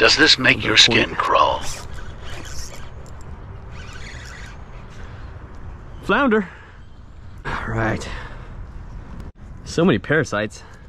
Does this make your skin crawl? Flounder. All right. So many parasites.